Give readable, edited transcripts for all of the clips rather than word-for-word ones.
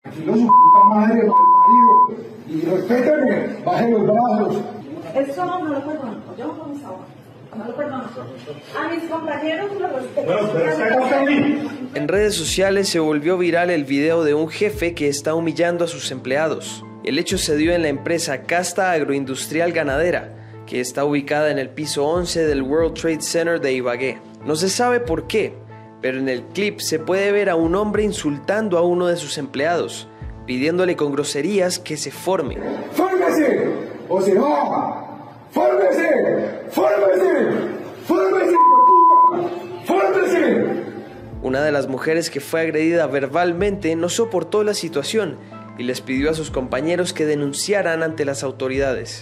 Tranquilo, su puta madre, malparido. Y respéteme, baje los brazos. Eso no lo perdono, yo no me salvo. No lo perdono. A mis compañeros lo respeto. En redes sociales se volvió viral el video de un jefe que está humillando a sus empleados. El hecho se dio en la empresa Casta Agroindustrial Ganadera, que está ubicada en el piso 11 del World Trade Center de Ibagué. No se sabe por qué, pero en el clip se puede ver a un hombre insultando a uno de sus empleados, pidiéndole con groserías que se forme. ¡Fórmese! ¡O se va! ¡Fórmese! ¡Fórmese! ¡Fórmese, puta! ¡Fórmese! Una de las mujeres que fue agredida verbalmente no soportó la situación y les pidió a sus compañeros que denunciaran ante las autoridades.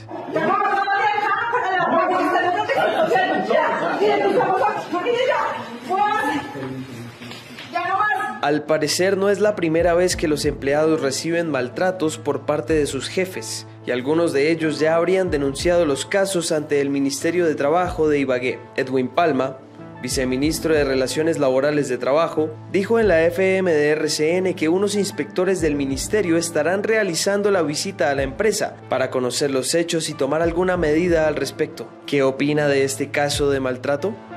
Al parecer no es la primera vez que los empleados reciben maltratos por parte de sus jefes, y algunos de ellos ya habrían denunciado los casos ante el Ministerio de Trabajo de Ibagué. Edwin Palma, viceministro de Relaciones Laborales de Trabajo, dijo en la FM de RCN que unos inspectores del ministerio estarán realizando la visita a la empresa para conocer los hechos y tomar alguna medida al respecto. ¿Qué opina de este caso de maltrato?